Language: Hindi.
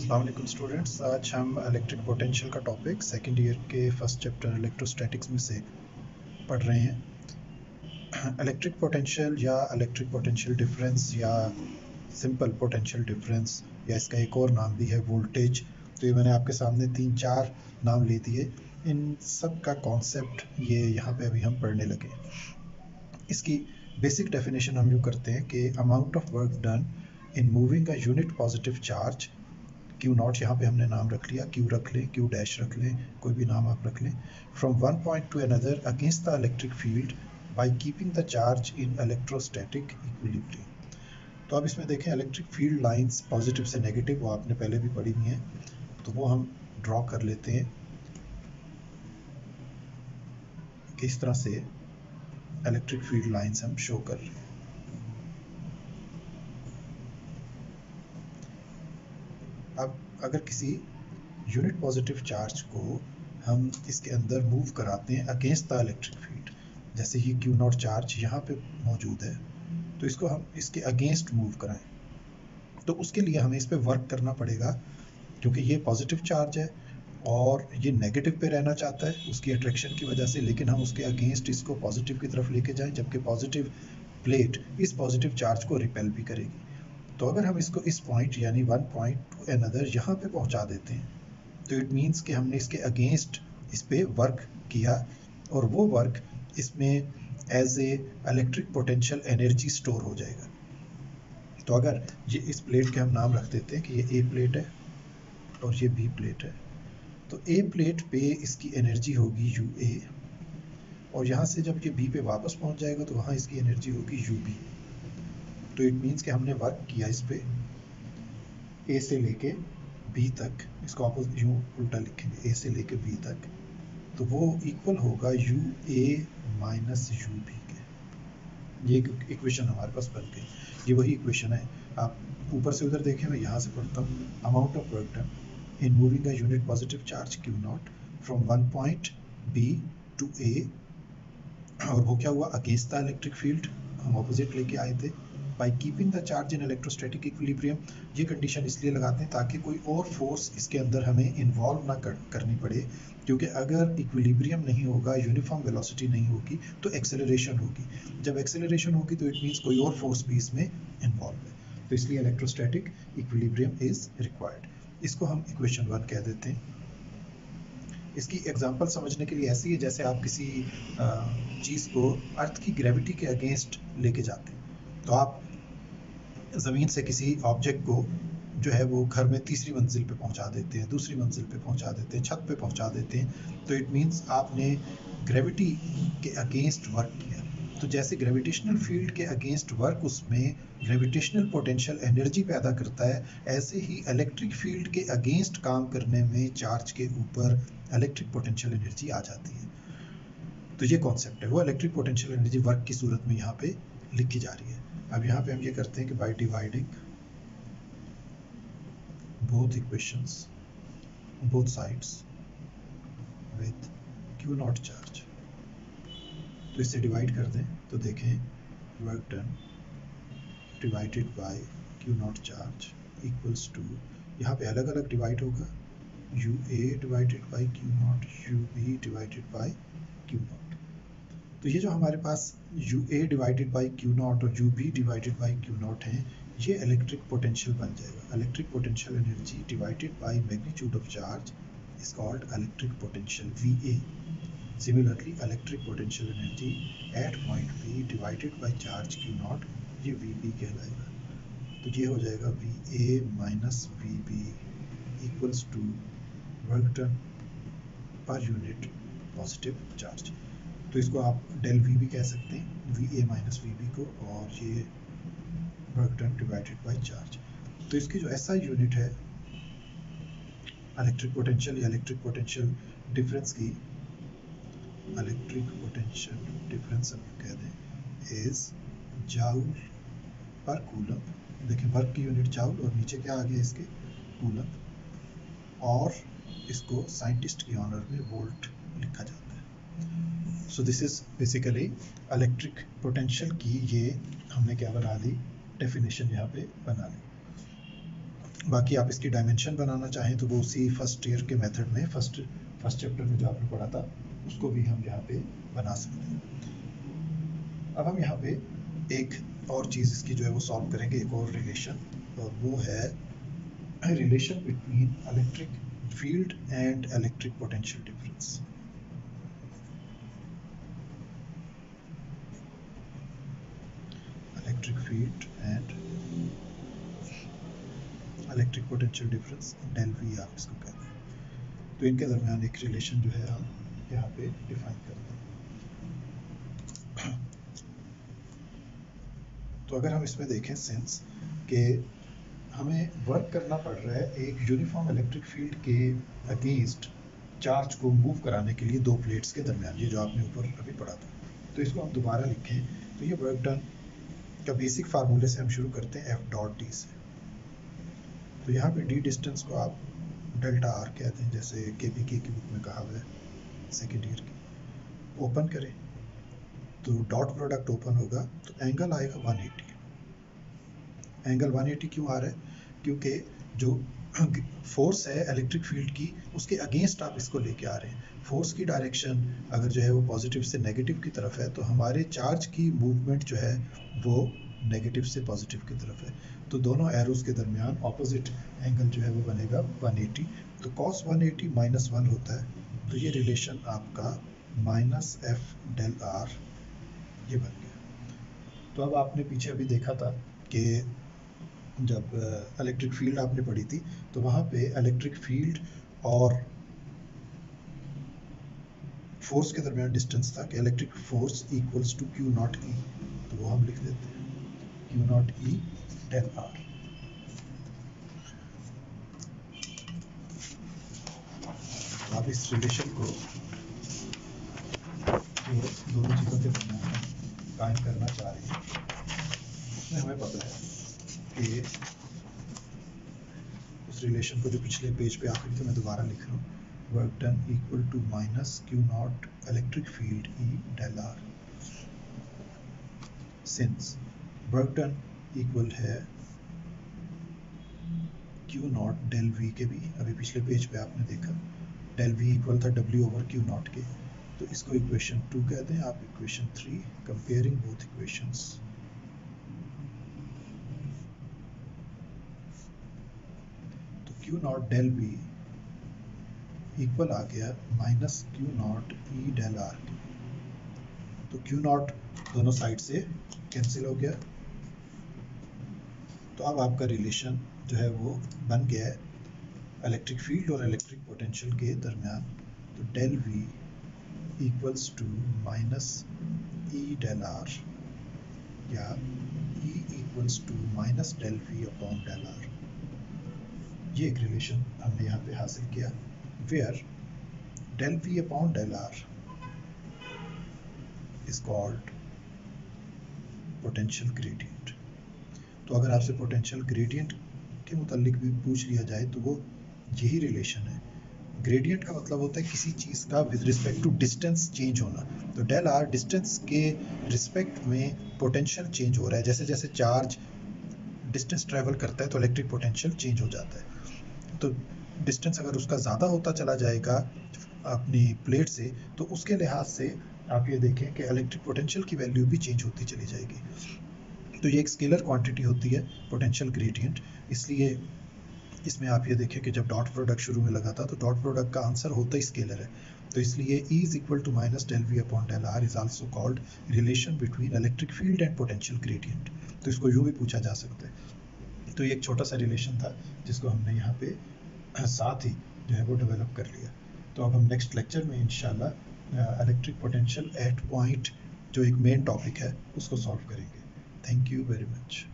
अस्सलाम वालेकुम स्टूडेंट्स, आज हम इलेक्ट्रिक पोटेंशियल का टॉपिक सेकंड ईयर के फर्स्ट चैप्टर इलेक्ट्रोस्टैटिक्स में से पढ़ रहे हैं। इलेक्ट्रिक पोटेंशियल या इलेक्ट्रिक पोटेंशियल डिफरेंस या सिंपल पोटेंशियल डिफरेंस या इसका एक और नाम भी है वोल्टेज। तो ये मैंने आपके सामने 3-4 नाम ले दिए। इन सब का कॉन्सेप्ट ये यहाँ पे अभी हम पढ़ने लगे। इसकी बेसिक डेफिनेशन हम यूँ करते हैं कि amount of work done in moving a unit positive charge q not, यहाँ पे हमने नाम रख लिया, क्यू रख लें, क्यू डैश रख लें, कोई भी नाम आप रख लें, from one point to another against the electric field by keeping the charge in electrostatic equilibrium. तो अब इसमें देखें इलेक्ट्रिक फील्ड लाइंस पॉजिटिव से नेगेटिव, वो आपने पहले भी पढ़ी हुई हैं, तो वो हम ड्रॉ कर लेते हैं कि इस तरह से इलेक्ट्रिक फील्ड लाइंस हम शो कर रहे हैं। अब अगर किसी यूनिट पॉजिटिव चार्ज को हम इसके अंदर मूव कराते हैं अगेंस्ट द इलेक्ट्रिक फील्ड, जैसे ही क्यू नॉट चार्ज यहाँ पे मौजूद है, तो इसको हम इसके अगेंस्ट मूव कराएं, तो उसके लिए हमें इस पे वर्क करना पड़ेगा, क्योंकि ये पॉजिटिव चार्ज है और ये नेगेटिव पे रहना चाहता है उसकी अट्रैक्शन की वजह से, लेकिन हम उसके अगेंस्ट इसको पॉजिटिव की तरफ लेके जाएं, जबकि पॉजिटिव प्लेट इस पॉजिटिव चार्ज को रिपेल भी करेगी। तो अगर हम इसको इस पॉइंट यानी वन पॉइंट टू अनदर यहाँ पे पहुँचा देते हैं, तो इट मीन्स कि हमने इसके अगेंस्ट इस पे वर्क किया और वो वर्क इसमें as a electric potential energy store हो जाएगा। तो अगर ये इस प्लेट के हम नाम रख देते हैं कि ये ए प्लेट है और ये बी प्लेट है, तो ए प्लेट पे इसकी एनर्जी होगी यू ए, और यहाँ से जब ये बी पे वापस पहुँच जाएगा तो वहाँ इसकी एनर्जी होगी यू बी। तो इट मीन्स कि हमने वर्क किया इस पे ए से लेके बी तक, इसको अपोजिट यूँ उल्टा लिखेंगे, ए से लेके बी तक, तो वो इक्वल होगा U A minus U B के। ये इक्वेशन हमारे पास बन गई, ये वही इक्वेशन है। आप ऊपर से उधर देखें, मैं यहाँ से पढ़ता हूँ, amount of work done in moving a unit positive charge q not from one point B to A, और वो क्या हुआ अगेंस्ट द इलेक्ट्रिक फील्ड, हम ऑपोजिट लेके आए थे, by keeping the charge in electrostatic equilibrium. ये कंडीशन इसलिए लगाते हैं ताकि कोई और फोर्स इसके अंदर हमें इन्वॉल्व ना करनी पड़े, क्योंकि अगर इक्विलिब्रियम नहीं होगा, यूनिफॉर्म वेलोसिटी नहीं होगी, तो एक्सेलरेशन होगी। जब एक्सेलरेशन होगी तो इट मीन्स कोई और फोर्स भी इसमें इन्वॉल्व है, तो इसलिए इलेक्ट्रोस्टैटिक इक्विलिब्रियम इज रिक्वायर्ड। इसको हम इक्वेशन 1 कह देते हैं। इसकी एग्जांपल समझने के लिए ऐसी है जैसे आप किसी चीज़ को अर्थ की ग्रेविटी के अगेंस्ट लेके जाते हैं, तो आप ज़मीन से किसी ऑब्जेक्ट को जो है वो घर में तीसरी मंजिल पे पहुंचा देते हैं, दूसरी मंजिल पे पहुंचा देते हैं, छत पे पहुंचा देते हैं, तो इट मीन्स आपने ग्रेविटी के अगेंस्ट वर्क किया। तो जैसे ग्रेविटेशनल फील्ड के अगेंस्ट वर्क उसमें ग्रेविटेशनल पोटेंशियल एनर्जी पैदा करता है, ऐसे ही इलेक्ट्रिक फील्ड के अगेंस्ट काम करने में चार्ज के ऊपर इलेक्ट्रिक पोटेंशियल एनर्जी आ जाती है। तो ये कॉन्सेप्ट है, वो इलेक्ट्रिक पोटेंशियल एनर्जी वर्क की सूरत में यहाँ पे लिखी जा रही है। अब यहाँ पे हम ये करते हैं कि by dividing both equations both sides with Q not charge, तो इससे डिवाइड कर दें तो देखें work done divided by Q not charge equals to, यहाँ पे अलग अलग डिवाइड होगा, U A divided by Q not, U B divided by Q not. तो ये जो हमारे पास U A divided by Q not और U B divided by Q not है, ये इलेक्ट्रिक पोटेंशियल बन जाएगा। Electric potential energy divided by magnitude of charge is called electric potential VA। Similarly electric potential energy at point B divided by charge Q not, ये VB कहलाएगा। तो ये हो जाएगा VA minus VB equals to work done per unit positive charge. तो इसको आप डेल V भी कह सकते हैं, VA माइनस VB को, और ये work done divided by charge. तो इसकी जो SI यूनिट है इलेक्ट्रिक पोटेंशियल या इलेक्ट्रिक पोटेंशियल डिफरेंस की, इलेक्ट्रिक पोटेंशियल डिफरेंस हम कह दें इज जाउल पर कूलम। देखिए वर्क की यूनिट जाउल और नीचे क्या आ गया इसके कूलम, और इसको साइंटिस्ट के ऑनर में वोल्ट लिखा जाता है। So this is basically electric potential की, ये हमने क्या बना ली डेफिनेशन यहाँ पे बना ली। बाकी आप इसकी डायमेंशन बनाना चाहें तो वो उसी फर्स्ट ईयर के मेथड में फर्स्ट चैप्टर में जो आपने पढ़ा था उसको भी हम यहाँ पे बना सकते हैं। अब हम यहाँ पे एक और चीज़ इसकी जो है वो सॉल्व करेंगे, एक और रिलेशन, और वो है relation between electric field and electric potential difference. Electric field and electric potential difference, del V आप इसको कहते हैं। तो इनके दरमियान एक रिलेशन जो है हम यहाँ पे डिफाइन करते हैं। तो अगर हम इसमें देखें सेंस कि हमें वर्क करना पड़ रहा है एक यूनिफॉर्म इलेक्ट्रिक फील्ड के अगेंस्ट चार्ज को मूव कराने के लिए दो प्लेट्स के दरमियान, ये जो आपने ऊपर अभी पढ़ा था। तो इसको हम दोबारा लिखें तो ये वर्क डन का बेसिक फार्मूले से हम शुरू करते हैं एफ डॉट डी से। तो यहाँ पे डी डिस्टेंस को आप डेल्टा आर कहते हैं, जैसे केपीके की बुक में कहा हुआ है सेकेंड ईयर की। ओपन करें तो डॉट प्रोडक्ट ओपन होगा तो एंगल आएगा 180। एंगल 180 क्यों आ रहा है? क्योंकि जो फोर्स है इलेक्ट्रिक फील्ड की उसके अगेंस्ट आप इसको लेके आ रहे हैं। फोर्स की डायरेक्शन अगर जो है वो पॉजिटिव से नेगेटिव की तरफ है तो हमारे चार्ज की मूवमेंट जो है वो नेगेटिव से पॉजिटिव की तरफ है। तो दोनों एरोज के दरमियान ऑपोजिट एंगल जो है वो बनेगा 180। तो cos 180 -1 होता है। तो ये रिलेशन आपका -f डेल आर ये बन गया। तो अब आपने पीछे अभी देखा था कि जब इलेक्ट्रिक फील्ड आपने पढ़ी थी तो वहाँ पे इलेक्ट्रिक फील्ड और फोर्स के दरमियान डिस्टेंस था कि electric force equals to q not E. तो वो हम लिख देते हैं q not E del r. तो आप इस रिलेशन को जो दोनों चीज़ों के दरमियान कायम करना चाह रहे हैं उसमें हमें पता है कि उस रिलेशन को जो पिछले पेज पे आखिरी थे मैं दोबारा लिख रहा हूँ, work done equal to minus q not electric field E del r, since work done equal है क्यू नॉट डेल वी के भी, अभी पिछले पेज पे आपने देखा डेल वी इक्वल था डब्ल्यू ओवर क्यू नॉट के। तो इसको इक्वेशन 2 कहते हैं, आप इक्वेशन 3 कंपेयरिंग बोथ इक्वेशंस। तो q not del V equal आ गया minus q not E del r के। तो क्यू नॉट दोनों साइड से कैंसिल हो गया। तो अब आपका रिलेशन जो है वो बन गया है इलेक्ट्रिक फील्ड और इलेक्ट्रिक पोटेंशियल के दरमियान। तो del V equals to minus E del r या E equals to minus del V upon del r. ये एक रिलेशन हमने यहाँ पे हासिल किया where del v upon del r is called potential gradient। तो अगर आपसे पोटेंशियल ग्रेडियंट के मुतालिक भी पूछ लिया जाए तो वो यही रिलेशन है। ग्रेडियंट का मतलब होता है किसी चीज़ का with respect to distance change होना। तो डेल आर डिस्टेंस के रिस्पेक्ट में पोटेंशियल चेंज हो रहा है। जैसे जैसे चार्ज डिस्टेंस ट्रेवल करता है तो इलेक्ट्रिक पोटेंशियल चेंज हो जाता है। तो डिस्टेंस अगर उसका ज़्यादा होता चला जाएगा अपनी प्लेट से तो उसके लिहाज से आप ये देखें कि इलेक्ट्रिक पोटेंशियल की वैल्यू भी चेंज होती चली जाएगी। तो ये एक स्केलर क्वांटिटी होती है पोटेंशियल ग्रेडियंट। इसलिए इसमें आप ये देखें कि जब डॉट प्रोडक्ट शुरू में लगा था तो डॉट प्रोडक्ट का आंसर होता ही स्केलर है। तो इसलिए E is equal to minus del V upon del r is also called relation between electric field and potential gradient. तो इसको यूँ भी पूछा जा सकता है। तो ये एक छोटा सा रिलेशन था जिसको हमने यहाँ पे साथ ही जो है वो डेवलप कर लिया। तो अब हम नेक्स्ट लेक्चर में इंशाल्लाह इलेक्ट्रिक पोटेंशियल एट पॉइंट जो एक मेन टॉपिक है उसको सॉल्व करेंगे। Thank you very much.